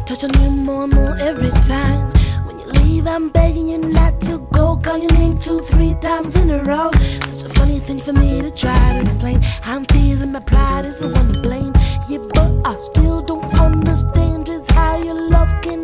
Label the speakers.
Speaker 1: touch on you more and more every time. When you leave, I'm begging you not to go. Call your name 2, 3 times in a row. Such a funny thing for me to try to explain. How I'm feeling, my pride is the one to blame. Yeah, but I still don't understand just how your love can